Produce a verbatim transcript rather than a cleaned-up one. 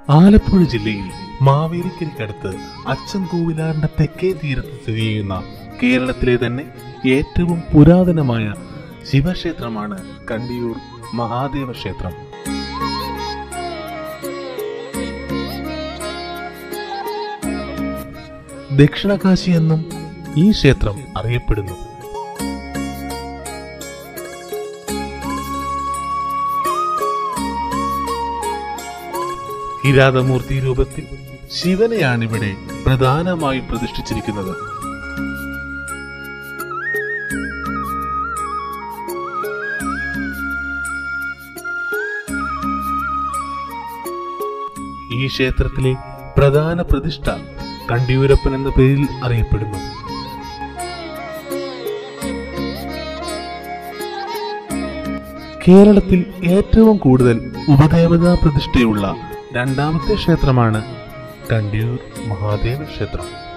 ആലപ്പുഴ ജില്ലയിൽ മാവേലിക്കരയ്ക്കടുത്ത് അച്ചൻകോവിലാറിന്റെ തെക്കേ തീരത്ത് സ്ഥിതി ചെയ്യുന്ന കേരളത്തിലെ തന്നെ ഏറ്റവും പുരാതനമായ ശിവക്ഷേത്രമാണ് കണ്ടിയൂർ മഹാദേവ ക്ഷേത്രം. ദക്ഷിണകാശി എന്നും ഈ ക്ഷേത്രം അറിയപ്പെടുന്നു. കിരാതമൂർത്തി രൂപത്തിൽ ശിവനെയാണിവിടെ പ്രധാനമായും പ്രതിഷ്ഠിച്ചിരിക്കുന്നത്. ഈ ക്ഷേത്രത്തിലെ പ്രധാന പ്രതിഷ്ഠ കണ്ടിയൂരപ്പൻ എന്ന പേരിൽ അറിയപ്പെടുന്നു. കേരളത്തിൽ ഏറ്റവും കൂടുതൽ ഉപദേവതാ പ്രതിഷ്ഠയുള്ള രണ്ടാമത്തെ ക്ഷേത്രമാണ് കണ്ടിയൂർ മഹാദേവ ക്ഷേത്രം.